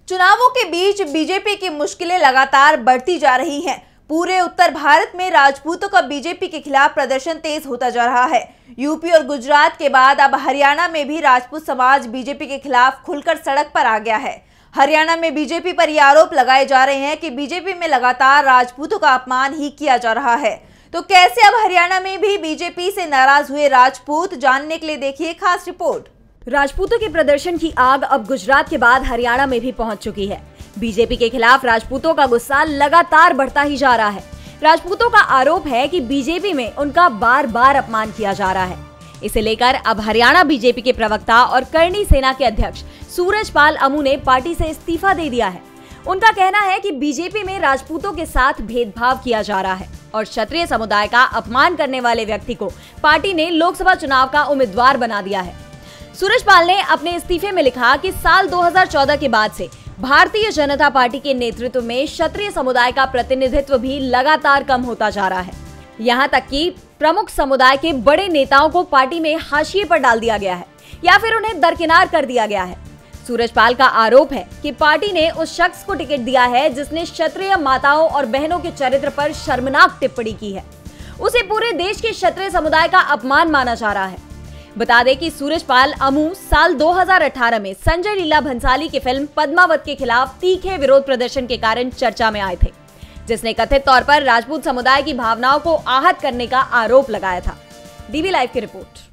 चुनावों के बीच बीजेपी की मुश्किलें लगातार बढ़ती जा रही हैं। पूरे उत्तर भारत में राजपूतों का बीजेपी के खिलाफ प्रदर्शन तेज होता जा रहा है। यूपी और गुजरात के बाद अब हरियाणा में भी राजपूत समाज बीजेपी के खिलाफ खुलकर सड़क पर आ गया है। हरियाणा में बीजेपी पर ये आरोप लगाए जा रहे हैं कि बीजेपी में लगातार राजपूतों का अपमान ही किया जा रहा है। तो कैसे अब हरियाणा में भी बीजेपी से नाराज हुए राजपूत, जानने के लिए देखिए खास रिपोर्ट। राजपूतों के प्रदर्शन की आग अब गुजरात के बाद हरियाणा में भी पहुंच चुकी है। बीजेपी के खिलाफ राजपूतों का गुस्सा लगातार बढ़ता ही जा रहा है। राजपूतों का आरोप है कि बीजेपी में उनका बार बार अपमान किया जा रहा है। इसे लेकर अब हरियाणा बीजेपी के प्रवक्ता और करणी सेना के अध्यक्ष सूरजपाल अमू ने पार्टी से इस्तीफा दे दिया है। उनका कहना है कि बीजेपी में राजपूतों के साथ भेदभाव किया जा रहा है और क्षत्रिय समुदाय का अपमान करने वाले व्यक्ति को पार्टी ने लोकसभा चुनाव का उम्मीदवार बना दिया है। सूरजपाल ने अपने इस्तीफे में लिखा कि साल 2014 के बाद से भारतीय जनता पार्टी के नेतृत्व में क्षत्रिय समुदाय का प्रतिनिधित्व भी लगातार कम होता जा रहा है। यहाँ तक कि प्रमुख समुदाय के बड़े नेताओं को पार्टी में हाशिए पर डाल दिया गया है या फिर उन्हें दरकिनार कर दिया गया है। सूरजपाल का आरोप है कि पार्टी ने उस शख्स को टिकट दिया है जिसने क्षत्रिय माताओं और बहनों के चरित्र पर शर्मनाक टिप्पणी की है। उसे पूरे देश के क्षत्रिय समुदाय का अपमान माना जा रहा है। बता दें कि सूरजपाल अमू साल 2018 में संजय लीला भंसाली की फिल्म पद्मावत के खिलाफ तीखे विरोध प्रदर्शन के कारण चर्चा में आए थे, जिसने कथित तौर पर राजपूत समुदाय की भावनाओं को आहत करने का आरोप लगाया था। डीवी लाइव की रिपोर्ट।